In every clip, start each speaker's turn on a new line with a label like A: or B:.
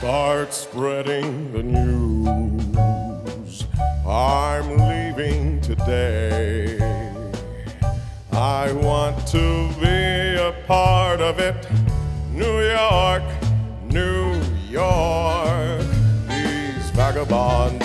A: Start spreading the news. I'm leaving today. I want to be a part of it. New York, New York. These vagabond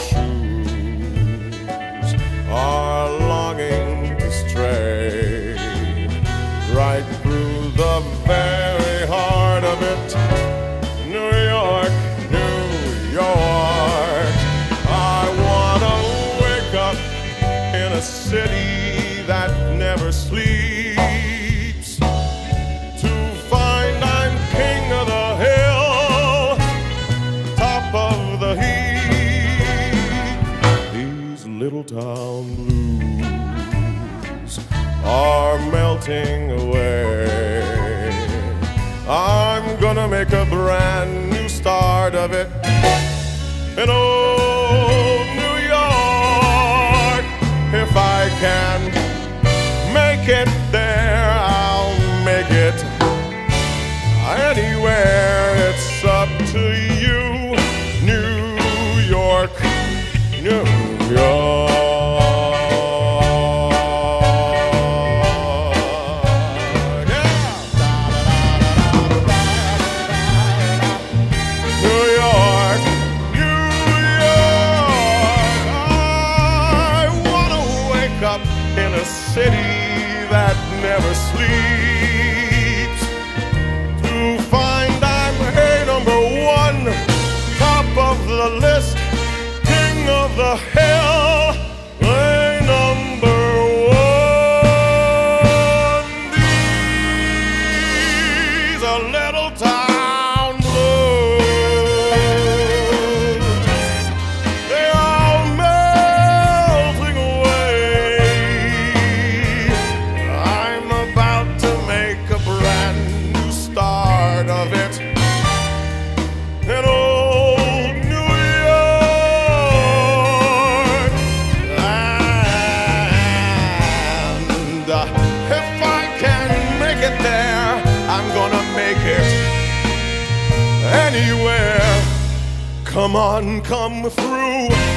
A: shoes are longing to stray right through the very heart of it. New York, New York. I wanna wake up in a city that never sleeps, to find I'm king of the hill, top of the heap. These little town blues are melting away. I'm gonna make a brand new start of it in old New York. If I can make it there, I'll make it anywhere. It's up to you. New York, New York. In a city that never sleeps, to find I'm hey number one, top of the list, king of the hill, hey number one. These are little town blues. They are melting away. Of it in old New York. And if I can make it there, I'm gonna make it anywhere. Come on, come through.